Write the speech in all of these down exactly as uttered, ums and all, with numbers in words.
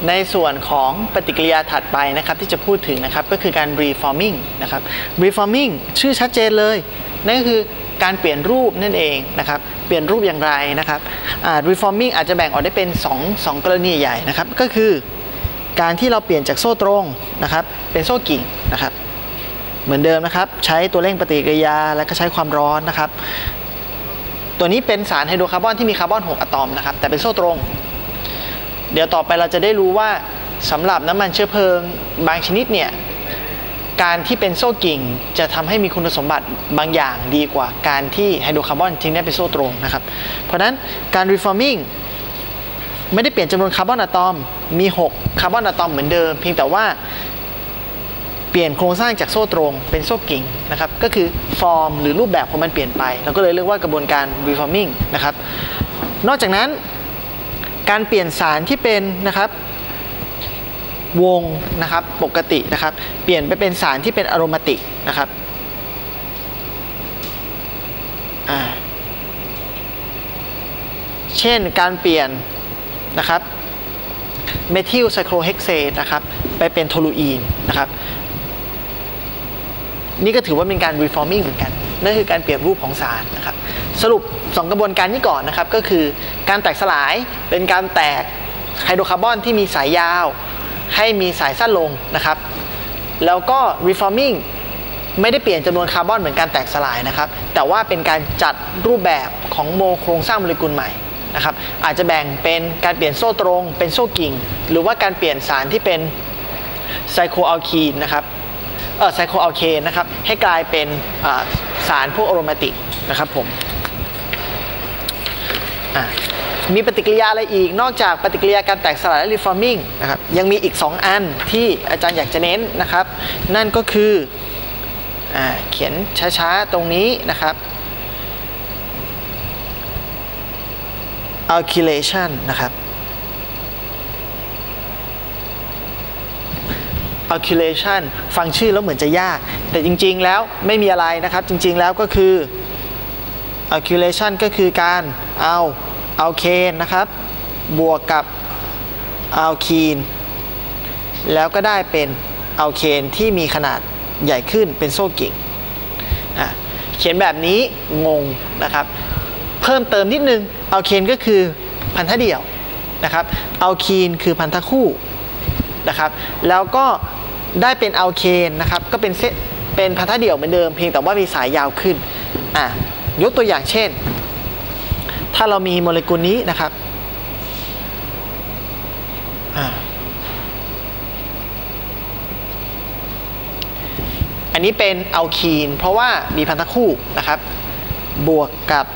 ในส่วนของปฏิกิริยาถัดไปนะครับที่จะพูดถึงนะครับก็คือการ reforming นะครับ reforming ชื่อชัดเจนเลยนั่นก็คือการเปลี่ยนรูปนั่นเองนะครับเปลี่ยนรูปอย่างไรนะครับ reforming อาจจะแบ่งออกได้เป็นสองสองกรณีใหญ่นะครับก็คือการที่เราเปลี่ยนจากโซ่ตรงนะครับเป็นโซ่กิ่งนะครับเหมือนเดิมนะครับใช้ตัวเร่งปฏิกิริยาและก็ใช้ความร้อนนะครับตัวนี้เป็นสารไฮโดรคาร์บอนที่มีคาร์บอนหกอะตอมนะครับแต่เป็นโซ่ตรงเดี๋ยวต่อไปเราจะได้รู้ว่าสำหรับน้ำมันเชื้อเพลิงบางชนิดเนี่ยการที่เป็นโซ่กิ่งจะทำให้มีคุณสมบัติบางอย่างดีกว่าการที่ไฮโดรคาร์บอนทิ้งได้เป็นโซ่ตรงนะครับเพราะฉะนั้นการ reforming ไม่ได้เปลี่ยนจำนวนคาร์บอนอะตอมมีหกคาร์บอนอะตอมเหมือนเดิมเพียงแต่ว่าเปลี่ยนโครงสร้างจากโซ่ตรงเป็นโซ่กิ่งนะครับก็คือฟอร์มหรือรูปแบบของมันเปลี่ยนไปเราก็เลยเรียกว่ากระบวนการ reforming นะครับนอกจากนั้นการเปลี่ยนสารที่เป็นนะครับวงนะครับปกตินะครับเปลี่ยนไปเป็นสารที่เป็นอะโรมาติกนะครับอ่าเช่นการเปลี่ยนนะครับเมทิลไซโคลเฮกเซตนะครับไปเป็นโทลูอีนนะครับนี่ก็ถือว่าเป็นการ reforming เหมือนกันนั่นคือการเปลี่ยนรูปของสารนะครับสรุปสองกระบวนการนี้ก่อนนะครับก็คือการแตกสลายเป็นการแตกไฮโดรคาร์บอนที่มีสายยาวให้มีสายสั้นลงนะครับแล้วก็ reforming ไม่ได้เปลี่ยนจำนวนคาร์บอนเหมือนการแตกสลายนะครับแต่ว่าเป็นการจัดรูปแบบของโมโครงสร้างโมเลกุลใหม่นะครับอาจจะแบ่งเป็นการเปลี่ยนโซ่ตรงเป็นโซ่กิ่งหรือว่าการเปลี่ยนสารที่เป็นไซโคลอัลคีนนะครับเออไซโคลอัลเคนนะครับให้กลายเป็นสารพวกอะโรมาติกนะครับผมมีปฏิกิริยาอะไรอีกนอกจากปฏิกิริยาการแตกสลายและ reforming นะครับยังมีอีกสองอันที่อาจารย์อยากจะเน้นนะครับนั่นก็คืออ่าเขียนช้าๆตรงนี้นะครับ alkylation นะครับ alkylation ฟังชื่อแล้วเหมือนจะยากแต่จริงๆแล้วไม่มีอะไรนะครับจริงๆแล้วก็คือ alkylation ก็คือการเอาอัลเคนนะครับบวกกับอัลคีนแล้วก็ได้เป็นอัลเคนที่มีขนาดใหญ่ขึ้นเป็นโซ่กิ่งอ่ะเขียนแบบนี้งงนะครับเพิ่มเติมนิดนึงอัลเคนก็คือพันธะเดี่ยวนะครับอัลคีนคือพันธะคู่นะครับแล้วก็ได้เป็นอัลเคนนะครับก็เป็นเซตเป็นพันธะเดี่ยวเหมือนเดิมเพียงแต่ว่ามีสายยาวขึ้นอ่ะยกตัวอย่างเช่นถ้าเรามีโมเลกุลนี้นะครับอันนี้เป็นอัลคีนเพราะว่ามีพันธะคู่นะครับบวกกับ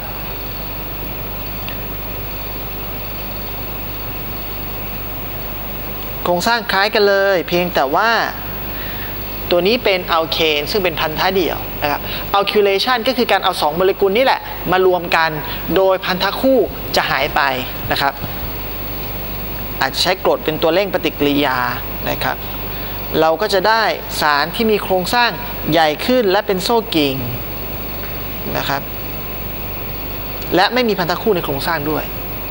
โครงสร้างคล้ายกันเลยเพียงแต่ว่าตัวนี้เป็นอัลเคนซึ่งเป็นพันธะเดี่ยวนะครับอัลคิวเลชันก็คือการเอาสองโมเลกุลนี่แหละมารวมกันโดยพันธะคู่จะหายไปนะครับอาจจะใช้กรดเป็นตัวเร่งปฏิกิริยานะครับเราก็จะได้สารที่มีโครงสร้างใหญ่ขึ้นและเป็นโซ่กิ่งนะครับและไม่มีพันธะคู่ในโครงสร้างด้วย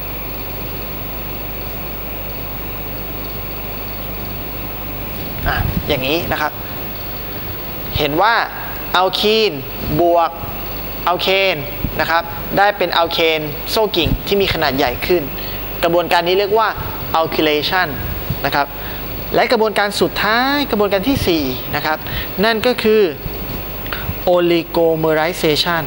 อ่ะอย่างนี้นะครับเห็นว่าอัลคีนบวกอัลเคนนะครับได้เป็นอัลเคนโซ่กิ่งที่มีขนาดใหญ่ขึ้นกระบวนการนี้เรียกว่า alkylation นะครับและกระบวนการสุดท้ายกระบวนการที่สี่นะครับนั่นก็คือ oligomerization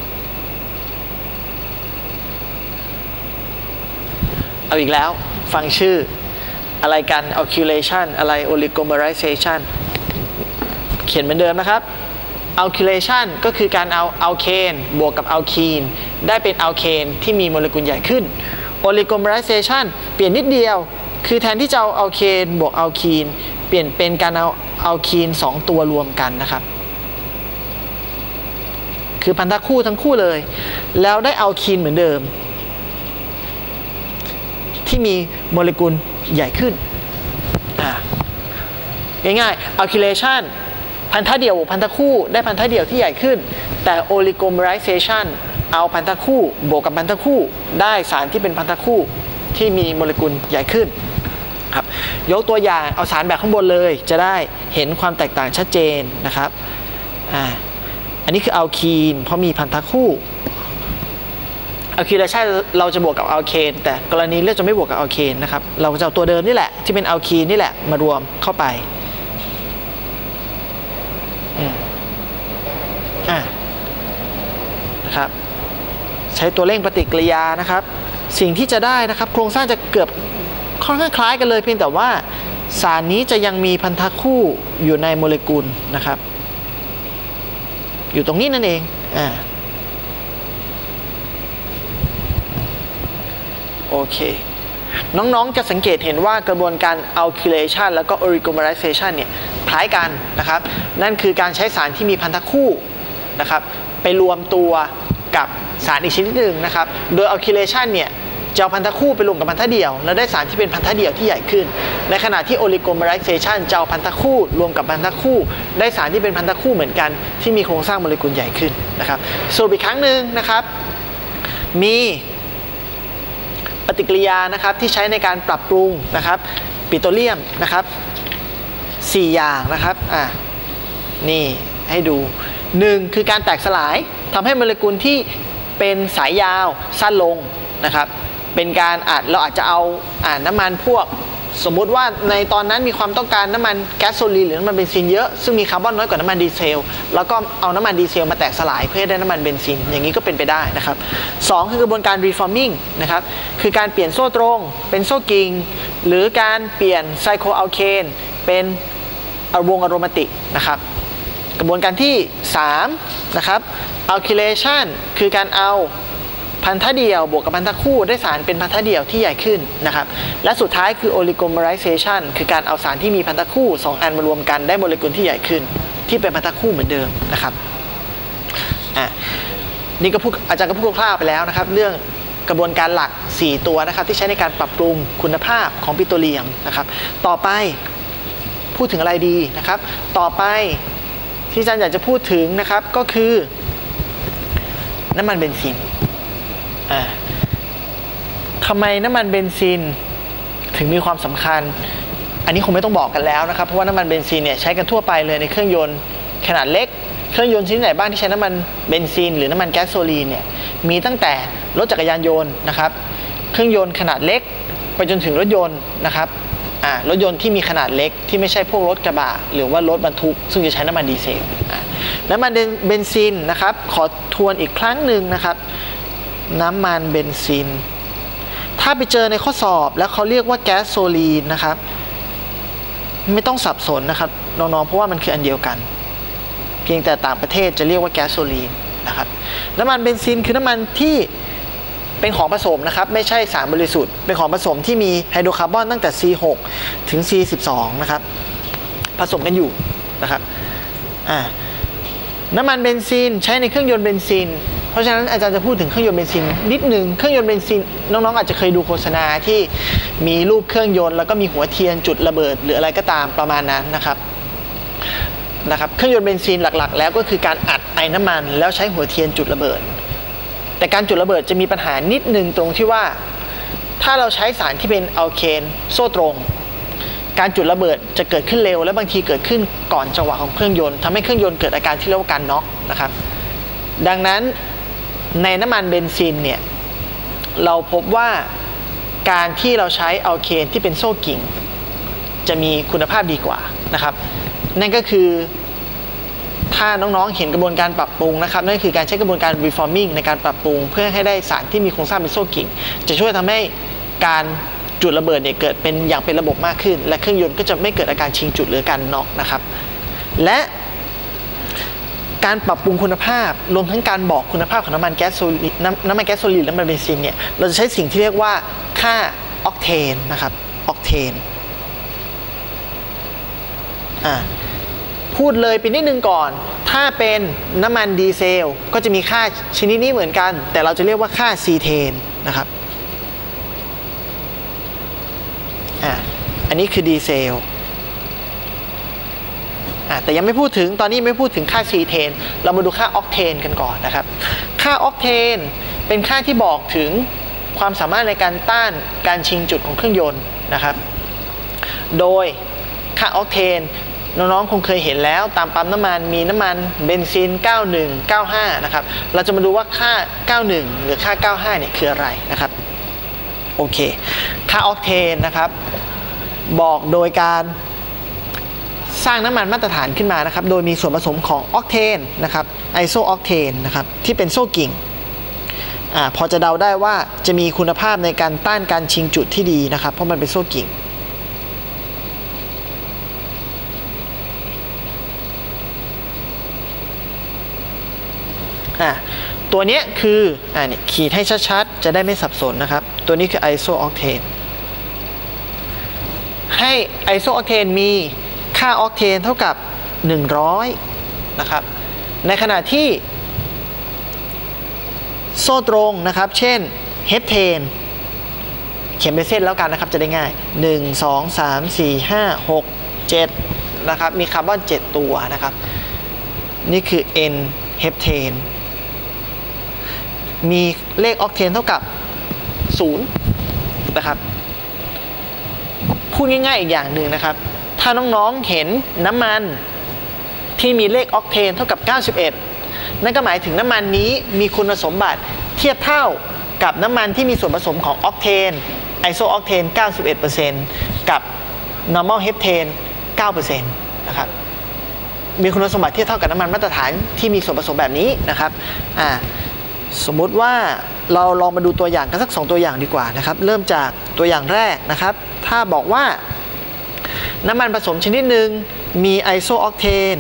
เอาอีกแล้วฟังชื่ออะไรกัน alkylation อะไร oligomerizationเขียนเหมือนเดิมนะครับ alkylation ก็คือการเอาอัลเคนบวกกับอัลคีนได้เป็นอัลเคนที่มีโมเลกุลใหญ่ขึ้น oligomerization เปลี่ยนนิดเดียวคือแทนที่จะเอาอัลเคนบวกอัลคีนเปลี่ยนเป็นการเอาอัลคีนสองตัวรวมกันนะครับคือพันธะคู่ทั้งคู่เลยแล้วได้อัลคีนเหมือนเดิมที่มีโมเลกุลใหญ่ขึ้นอ่าง่ายๆ alkylation พันธะเดี่ยวพันธะคู่ได้พันธะเดี่ยวที่ใหญ่ขึ้นแต่ oligomerization เอาพันธะคู่บวกกับพันธะคู่ได้สารที่เป็นพันธะคู่ที่มีโมเลกุลใหญ่ขึ้นครับยกตัวอย่างเอาสารแบบข้างบนเลยจะได้เห็นความแตกต่างชัดเจนนะครับอ่าอันนี้คืออัลคีนเพราะมีพันธะคู่อัลคีนใช่เราจะบวกกับอัลเคนแต่กรณีเลือกจะไม่บวกกับอัลเคนนะครับเราจะเอาตัวเดิมนี่แหละที่เป็นอัลคีนนี่แหละมารวมเข้าไปอืมอ่านะครับใช้ตัวเร่งปฏิกิริยานะครับสิ่งที่จะได้นะครับโครงสร้างจะเกือบค่อนข้างคล้ายกันเลยเพียงแต่ว่าสารนี้จะยังมีพันธะคู่อยู่ในโมเลกุลนะครับอยู่ตรงนี้นั่นเองอ่าโอเคน้องๆจะสังเกตเห็นว่ากระบวนการ alkylation แล้วก็ oligomerization เนี่ยคล้ายกันนะครับนั่นคือการใช้สารที่มีพันธะคู่นะครับไปรวมตัวกับสารอีกชนิดหนึ่งนะครับโดย alkylation เนี่ยจะเอาพันธะคู่ไปรวมกับพันธะเดี่ยวแล้วได้สารที่เป็นพันธะเดี่ยวที่ใหญ่ขึ้นในขณะที่ oligomerization จะเอาพันธะคู่รวมกับพันธะคู่ได้สารที่เป็นพันธะคู่เหมือนกันที่มีโครงสร้างโมเลกุลใหญ่ขึ้นนะครับสรุปอีกครั้งหนึ่งนะครับมีปฏิกิริยานะครับที่ใช้ในการปรับปรุงนะครับปิโตรเลียมนะครับสี่อย่างนะครับอ่ะนี่ให้ดูหนึ่งคือการแตกสลายทำให้โมเลกุลที่เป็นสายยาวสั้นลงนะครับเป็นการอาจเราอาจจะเอาอ่าน้ำมันพวกสมมุติว่าในตอนนั้นมีความต้องการน้ำมันแก๊สโซลีนหรือน้ำมันเบนซินเยอะซึ่งมีคาร์บอนน้อยกว่าน้ำมันดีเซลแล้วก็เอาน้ำมันดีเซลมาแตกสลายเพื่อให้ได้น้ำมันเบนซินอย่างนี้ก็เป็นไปได้นะครับสองคือกระบวนการ reforming นะครับคือการเปลี่ยนโซ่ตรงเป็นโซ่กิ่งหรือการเปลี่ยนไซโคอัลเคนเป็นวงอะโรมาติกนะครับกระบวนการที่สามนะครับ alkylation คือการเอาพันธะเดี่ยวบวกกับพันธะคู่ได้สารเป็นพันธะเดี่ยวที่ใหญ่ขึ้นนะครับและสุดท้ายคือ oligomerization คือการเอาสารที่มีพันธะคู่สองอันมารวมกันได้โมเลกุลที่ใหญ่ขึ้นที่เป็นพันธะคู่เหมือนเดิมนะครับอ่ะนี่ก็พูดอาจารย์ก็พูดคร่าวๆไปแล้วนะครับเรื่องกระบวนการหลักสี่ตัวนะครับที่ใช้ในการปรับปรุงคุณภาพของปิโตรเลียมนะครับต่อไปพูดถึงอะไรดีนะครับต่อไปที่อาจารย์อยากจะพูดถึงนะครับก็คือน้ำมันเบนซินทำไมน้ำมันเบนซินถึงมีความสำคัญอันนี้คงไม่ต้องบอกกันแล้วนะครับเพราะว่าน้ำมันเบนซินเนี่ยใช้กันทั่วไปเลยในเครื่องยนต์ขนาดเล็กเครื่องยนต์ชนิดไหนบ้างที่ใช้น้ำมันเบนซินหรือน้ำมันแก๊สโซลีนเนี่ยมีตั้งแต่รถจักรยานยนต์นะครับเครื่องยนต์ขนาดเล็กไปจนถึงรถยนต์นะครับอ่ารถยนต์ที่มีขนาดเล็กที่ไม่ใช่พวกรถกระบะหรือว่ารถบรรทุกซึ่งจะใช้น้ำมันดีเซลน้ำมันเบนซินนะครับขอทวนอีกครั้งหนึ่งนะครับน้ำมันเบนซินถ้าไปเจอในข้อสอบแล้วเขาเรียกว่าแก๊สโซลีนนะครับไม่ต้องสับสนนะครับน้องๆเพราะว่ามันคืออันเดียวกันเพียงแต่ต่างประเทศจะเรียกว่าแก๊สโซลีนนะครับน้ำมันเบนซินคือน้ำมันที่เป็นของผสมนะครับไม่ใช่สารบริสุทธิ์เป็นของผสมที่มีไฮโดรคาร์บอนตั้งแต่ ซี หก ถึง ซี สิบสอง นะครับผสมกันอยู่นะครับอ่าน้ำมันเบนซินใช้ในเครื่องยนต์เบนซินเพราะฉะนั้นอาจารย์จะพูดถึงเครื่องยนต์เบนซินนิดนึงเครื่องยนต์เบนซินน้องๆอาจจะเคยดูโฆษณาที่มีรูปเครื่องยนต์แล้วก็มีหัวเทียนจุดระเบิดหรืออะไรก็ตามประมาณนั้นนะครับนะครับเครื่องยนต์เบนซินหลักๆแล้วก็คือการอัดไอน้ำมันแล้วใช้หัวเทียนจุดระเบิดแต่การจุดระเบิดจะมีปัญหานิดนึงตรงที่ว่าถ้าเราใช้สารที่เป็นอัลเคนโซ่ตรงการจุดระเบิดจะเกิดขึ้นเร็วและบางทีเกิดขึ้นก่อนจังหวะของเครื่องยนต์ทำให้เครื่องยนต์เกิดอาการที่เรียกว่าการน็อกนะครับดังนั้นในน้ำมันเบนซินเนี่ยเราพบว่าการที่เราใช้อัลเคนที่เป็นโซ่กิ่งจะมีคุณภาพดีกว่านะครับนั่นก็คือถ้าน้องๆเห็นกระบวนการปรับปรุงนะครับนั่นคือการใช้กระบวนการ reforming ในการปรับปรุงเพื่อให้ได้สารที่มีโครงสร้างเป็นโซ่กิ่งจะช่วยทำให้การจุดระเบิดเนี่ยเกิดเป็นอย่างเป็นระบบมากขึ้นและเครื่องยนต์ก็จะไม่เกิดอาการชิงจุดหรือการน็อกนะครับและการปรับปรุงคุณภาพรวมทั้งการบอกคุณภาพของน้ำมันแก๊สโซลีนน้ำมันแก๊สโซลีนและน้ำมันเบนซินเนี่ยเราจะใช้สิ่งที่เรียกว่าค่าออกเทนนะครับออกเทนอ่าพูดเลยไปนิดนึงก่อนถ้าเป็นน้ำมันดีเซลก็จะมีค่าชนิดนี้เหมือนกันแต่เราจะเรียกว่าค่าซีเทนนะครับอ่าอันนี้คือดีเซลแต่ยังไม่พูดถึงตอนนี้ไม่พูดถึงค่าซีเทนเรามาดูค่าออกเทนกันก่อนนะครับค่าออกเทนเป็นค่าที่บอกถึงความสามารถในการต้านการชิงจุดของเครื่องยนต์นะครับโดยค่าออกเทนน้องๆคงเคยเห็นแล้วตามปั๊มน้ำมันมีน้ำมันเบนซินเก้าสิบเอ็ด เก้าสิบห้านะครับเราจะมาดูว่าค่าเก้าสิบเอ็ดหรือค่าเก้าสิบห้าเนี่ยคืออะไรนะครับโอเคค่าออกเทนนะครับบอกโดยการสร้างน้ำมันมาตรฐานขึ้นมานะครับโดยมีส่วนผสมของออกเทนนะครับไอโซออกเทนนะครับที่เป็นโซ่กิ่งอ่าพอจะเดาได้ว่าจะมีคุณภาพในการต้านการชิงจุดที่ดีนะครับเพราะมันเป็นโซ่กิ่งอ่าตัวนี้คืออ่าเนี่ยขีดให้ชัดๆจะได้ไม่สับสนนะครับตัวนี้คือไอโซออกเทนให้ไอโซออกเทนมีค่าออกเทนเท่ากับหนึ่งร้อยนะครับในขณะที่โซ่ตรงนะครับเช่นเฮปเทนเขียนเป็นเส้นแล้วกันนะครับจะได้ง่ายหนึ่ง สอง สาม สี่ ห้า หก เจ็ดนะครับมีคาร์บอนเจ็ดตัวนะครับนี่คือ N เฮปเทนมีเลขออกเทนเท่ากับศูนย์นะครับพูดง่ายๆอีกอย่างหนึ่งนะครับถ้าน้องๆเห็นน้ำมันที่มีเลขออกเทนเท่ากับเก้าสิบเอ็ดนั่นก็หมายถึงน้ำมันนี้มีคุณสมบัติเทียบเท่ากับน้ำมันที่มีส่วนผสมของออกเทนไอโซออกเทน เก้าสิบเอ็ดเปอร์เซ็นต์ กับ normal heptane เก้าเปอร์เซ็นต์ นะครับมีคุณสมบัติเทียบเท่ากับน้ำมันมาตรฐานที่มีส่วนผสมแบบนี้นะครับอ่าสมมุติว่าเราลองมาดูตัวอย่างกันสักสองตัวอย่างดีกว่านะครับเริ่มจากตัวอย่างแรกนะครับถ้าบอกว่าน้ำมันผสมชนิดหนึ่งมีไอโซออกเทน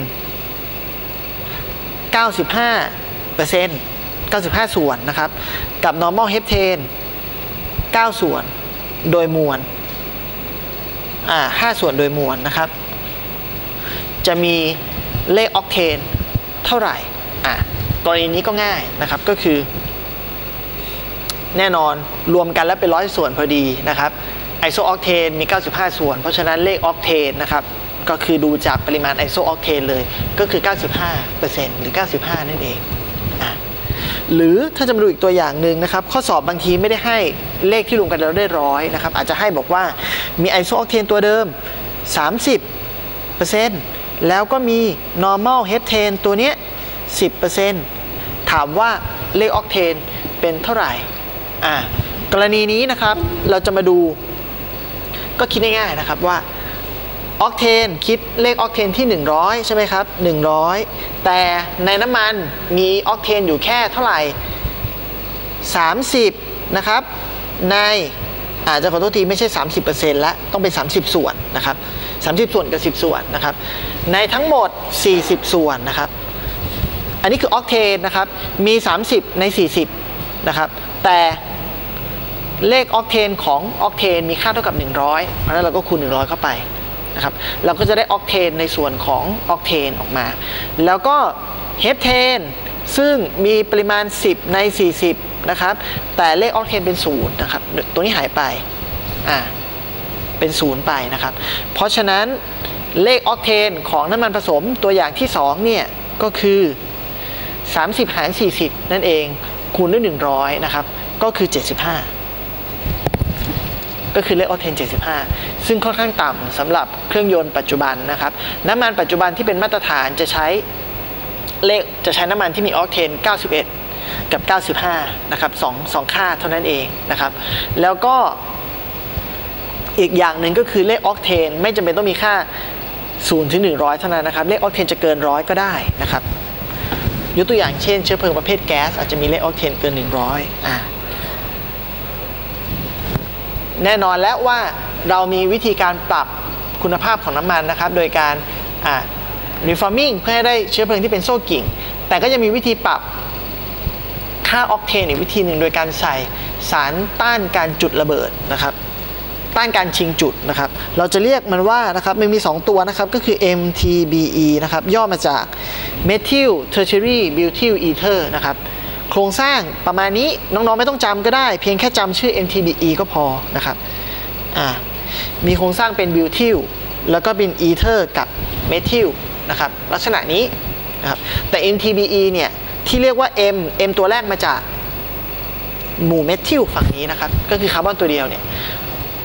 เก้าสิบห้าเปอร์เซ็นต์ เก้าสิบห้าส่วนนะครับกับ normal heptane เก้าส่วนโดยมวลอ่าห้าส่วนโดยมวลนะครับจะมีเลขออกเทนเท่าไหร่อ่ะกรณีนี้ก็ง่ายนะครับก็คือแน่นอนรวมกันแล้วเป็นร้อยส่วนพอดีนะครับไอโซออกเทนมีเก้าสิบห้าส่วนเพราะฉะนั้นเลขออกเทนนะครับก็คือดูจากปริมาณไอโซออกเทนเลยก็คือ เก้าสิบห้าเปอร์เซ็นต์ หรือเก้าสิบห้านั่นเองอ่ะหรือถ้าจะมาดูอีกตัวอย่างหนึ่งนะครับข้อสอบบางทีไม่ได้ให้เลขที่รวมกันแล้วได้ร้อยนะครับอาจจะให้บอกว่ามีไอโซออกเทนตัวเดิม สามสิบเปอร์เซ็นต์ แล้วก็มี normal heptane ตัวเนี้ย สิบเปอร์เซ็นต์ ถามว่าเลขออกเทนเป็นเท่าไหร่อ่ากรณีนี้นะครับเราจะมาดูก็คิดง่ายๆนะครับว่าออกเทนคิดเลขออกเทนที่หนึ่งร้อยใช่ไหมครับหนึ่งร้อยแต่ในน้ำมันมีออกเทนอยู่แค่เท่าไหร่สามสิบนะครับในอาจจะขอโทษทีไม่ใช่ สามสิบเปอร์เซ็นต์ ละต้องเป็นสามสิบส่วนนะครับสามสิบส่วนกับสิบส่วนนะครับในทั้งหมดสี่สิบส่วนนะครับอันนี้คือออกเทนนะครับมีสามสิบในสี่สิบนะครับแต่เลขออกเทนของออกเทนมีค่าเท่ากับหนึ่งร้อยเพราะฉะนั้นเราก็คูณหนึ่งร้อยเข้าไปนะครับเราก็จะได้ออกเทนในส่วนของออกเทนออกมาแล้วก็เฮปเทนซึ่งมีปริมาณสิบในสี่สิบนะครับแต่เลขออกเทนเป็นศูนย์นะครับตัวนี้หายไปอ่าเป็นศูนย์ไปนะครับเพราะฉะนั้นเลขออกเทนของน้ำมันผสมตัวอย่างที่สองเนี่ยก็คือสามสิบหารสี่สิบนั่นเองคูณด้วยหนึ่งร้อยนะครับก็คือเจ็ดสิบห้าก็คือเลขออกเทนเจ็ดสิบห้าซึ่งค่อนข้างต่ำสำหรับเครื่องยนต์ปัจจุบันนะครับน้ำมันปัจจุบันที่เป็นมาตรฐานจะใช้เลขจะใช้น้ำมันที่มีออกเทนเก้าสิบเอ็ดกับเก้าสิบห้านะครับสองสองค่าเท่านั้นเองนะครับแล้วก็อีกอย่างหนึ่งก็คือเลขออกเทนไม่จำเป็นต้องมีค่าศูนย์ถึงหนึ่งร้อยเท่านั้นนะครับเลขออกเทนจะเกินร้อยก็ได้นะครับยกตัวอย่างเช่นเชื้อเพลิงประเภทแก๊สอาจจะมีเลขออกเทนเกินหนึ่งร้อยอ่าแน่นอนแล้วว่าเรามีวิธีการปรับคุณภาพของน้ำมันนะครับโดยการอ่า reforming เพื่อให้ได้เชื้อเพลิงที่เป็นโซ่กิ่งแต่ก็จะมีวิธีปรับค่าออกเทนอีกวิธีหนึ่งโดยการใส่สารต้านการจุดระเบิดนะครับต้านการชิงจุดนะครับเราจะเรียกมันว่านะครับมันมีสองตัวนะครับก็คือ เอ็ม ที บี อี นะครับย่อมาจาก Methyl Tertiary Butyl Ether นะครับโครงสร้างประมาณนี้น้องๆไม่ต้องจำก็ได้เพียงแค่จำชื่อ เอ็ม ที บี อี ก็พอนะครับอ่ามีโครงสร้างเป็นบิวทิลแล้วก็เป็นอีเทอร์กับเมทิลนะครับลักษณะนี้นะครับแต่ เอ็ม ที บี อี เนี่ยที่เรียกว่า M M ตัวแรกมาจากหมู่เมทิลฝั่งนี้นะครับก็คือคาร์บอนตัวเดียวเนี่ย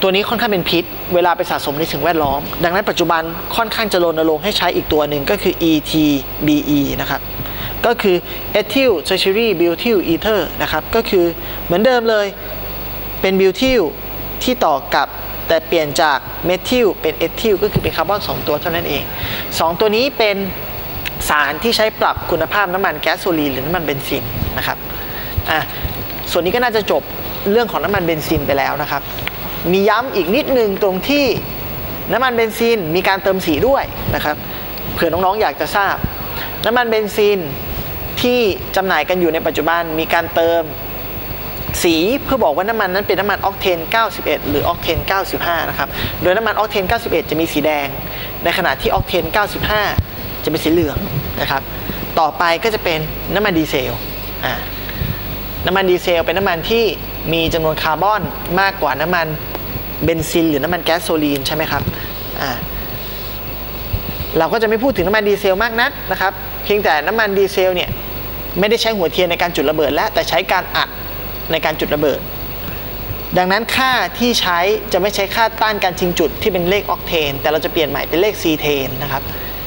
ตัวนี้ค่อนข้างเป็นพิษเวลาไปสะสมในสิ่งแวดล้อมดังนั้นปัจจุบันค่อนข้างจะรณรงค์ให้ใช้อีกตัวหนึ่งก็คือ อี ที บี อี นะครับก็คือ Ethyl Tertiary Butyl Ether นะครับก็คือเหมือนเดิมเลยเป็นบิวทิลที่ต่อกับแต่เปลี่ยนจากเมทิลเป็นเอทิลก็คือเป็นคาร์บอนสองตัวเท่านั้นเองสองตัวนี้เป็นสารที่ใช้ปรับคุณภาพน้ำมันแก๊สโซลีนหรือน้ำมันเบนซินนะครับอ่ะส่วนนี้ก็น่าจะจบเรื่องของน้ำมันเบนซินไปแล้วนะครับมีย้ำอีกนิดนึงตรงที่น้ำมันเบนซินมีการเติมสีด้วยนะครับเผื่อน้องๆอยากจะทราบน้ำมันเบนซินที่จำหน่ายกันอยู่ในปัจจุบันมีการเติมสีเพื่อบอกว่าน้ำมันนั้นเป็นน้ำมันออกเทนเก้าสิบเอ็ดหรือออกเทนเก้าสิบห้านะครับโดยน้ำมันออกเทนเก้าสิบเอ็ดจะมีสีแดงในขณะที่ออกเทนเก้าสิบห้าจะเป็นสีเหลืองนะครับต่อไปก็จะเป็นน้ำมันดีเซลอ่าน้ำมันดีเซลเป็นน้ำมันที่มีจำนวนคาร์บอนมากกว่าน้ำมันเบนซินหรือน้ำมันแก๊สโซลีนใช่ไหมครับอ่าเราก็จะไม่พูดถึงน้ำมันดีเซลมากนักนะครับเพียงแต่น้ำมันดีเซลเนี่ยไม่ได้ใช้หัวเทียนในการจุดระเบิดและแต่ใช้การอัดในการจุดระเบิดดังนั้นค่าที่ใช้จะไม่ใช้ค่าต้านการชิงจุดที่เป็นเลขออกเทนแต่เราจะเปลี่ยนใหม่เป็นเลขซีเทนนะครับ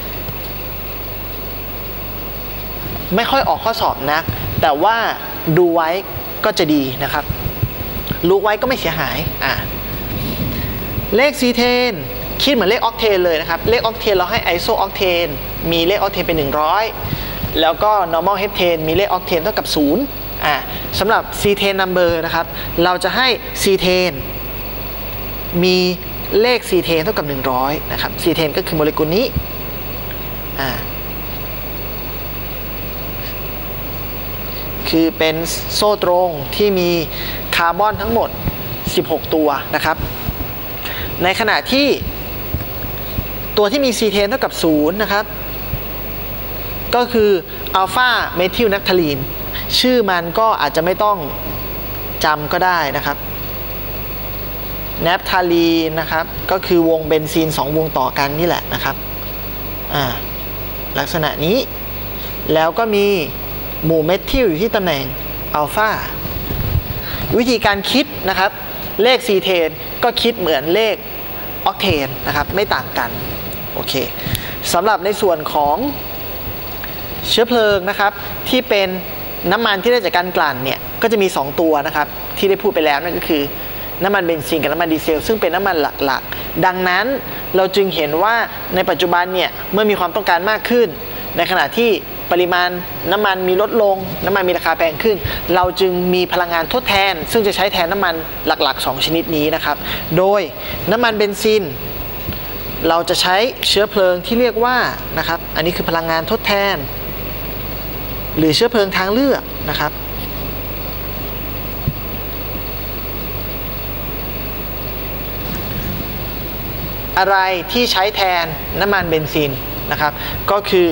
ไม่ค่อยออกข้อสอบนะแต่ว่าดูไว้ก็จะดีนะครับรู้ไว้ก็ไม่เสียหายอ่ะเลขซีเทนคิดเหมือนเลขออกเทนเลยนะครับเลขออกเทนเราให้ไอโซออกเทนมีเลขออกเทนเป็นหนึ่งร้อยแล้วก็ normal heptane มีเลขออกเทนเท่ากับศูนย์อ่าสำหรับซีเทนนัมเบอร์นะครับเราจะให้ซีเทนมีเลขซีเทนเท่ากับหนึ่งร้อยนะครับซีเทนก็คือโมเลกุลนี้อ่าคือเป็นโซ่ตรงที่มีคาร์บอนทั้งหมดสิบหกตัวนะครับในขณะที่ตัวที่มีซีเทนเท่ากับศูนย์นะครับก็คืออัลฟาเมทิลนัฟทาลีนชื่อมันก็อาจจะไม่ต้องจำก็ได้นะครับนัฟทาลีนนะครับก็คือวงเบนซีนสองวงต่อกันนี่แหละนะครับอ่าลักษณะนี้แล้วก็มีหมู่เมทิลอยู่ที่ตำแหน่งอัลฟาวิธีการคิดนะครับเลขซีเทนก็คิดเหมือนเลขออกเทนนะครับไม่ต่างกันโอเคสำหรับในส่วนของเชื้อเพลิงนะครับที่เป็นน้ำมันที่ได้จากการกลั่นเนี่ยก็จะมีสองตัวนะครับที่ได้พูดไปแล้วนั่นก็คือน้ำมันเบนซินกับน้ำมันดีเซลซึ่งเป็นน้ำมันหลักๆดังนั้นเราจึงเห็นว่าในปัจจุบันเนี่ยเมื่อมีความต้องการมากขึ้นในขณะที่ปริมาณน้ำมันมีลดลงน้ำมันมีราคาแพงขึ้นเราจึงมีพลังงานทดแทนซึ่งจะใช้แทนน้ำมันหลักๆสองชนิดนี้นะครับโดยน้ำมันเบนซินเราจะใช้เชื้อเพลิงที่เรียกว่านะครับอันนี้คือพลังงานทดแทนหรือเชื้อเพลิงทางเลือกนะครับอะไรที่ใช้แทนน้ำมันเบนซินนะครับก็คือ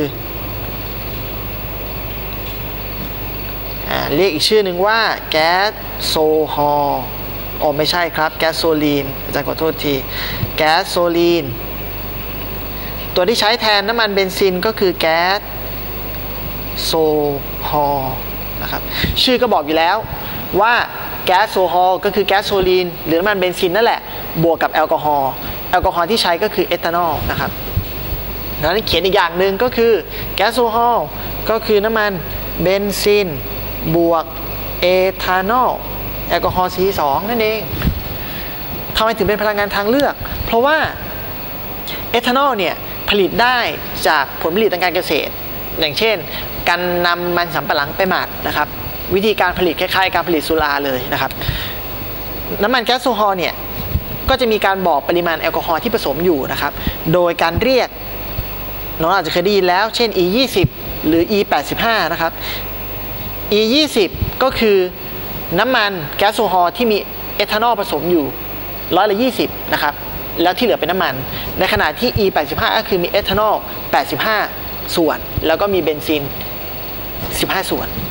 เรียกอีกชื่อหนึ่งว่าแก๊สโซฮอลอ๋อไม่ใช่ครับแก๊สโซลีนอาจารย์ขอโทษทีแก๊สโซลีนตัวที่ใช้แทนน้ำมันเบนซินก็คือแก๊สโซฮอลนะครับชื่อก็บอกอยู่แล้วว่าแก๊สโซฮอลก็คือแก๊สโซลีนหรือน้ำมันเบนซินนั่นแหละบวกกับแอลกอฮอล์แอลกอฮอล์ที่ใช้ก็คือเอทานอลนะครับแล้วนี่เขียนอีกอย่างหนึ่งก็คือแก๊สโซฮอลก็คือน้ำมันเบนซินบวกเอทานอลแอลกอฮอล์ ซี สอง นั่นเองทำไมถึงเป็นพลังงานทางเลือกเพราะว่าเอทานอลเนี่ยผลิตได้จากผลผลิตทางการเกษตรอย่างเช่นการนำมันสำปะหลังไปหมักนะครับวิธีการผลิตคล้ายๆการผลิตสุราเลยนะครับน้ำมันแก๊สโซฮอลเนี่ยก็จะมีการบอกปริมาณแอลกอฮอล์ที่ผสมอยู่นะครับโดยการเรียกน้องอาจจะเคยได้ยินแล้วเช่น อี ยี่สิบ หรือ อี แปดสิบห้า นะครับ อี ยี่สิบ ก็คือน้ำมันแก๊สโซฮอลที่มีเอทานอลผสมอยู่ร้อยละยี่สิบนะครับแล้วที่เหลือเป็นน้ำมันในขณะที่ อี แปดสิบห้า ก็คือมีเอทานอลแปดสิบห้าส่วนแล้วก็มีเบนซินสิบห้าส่วน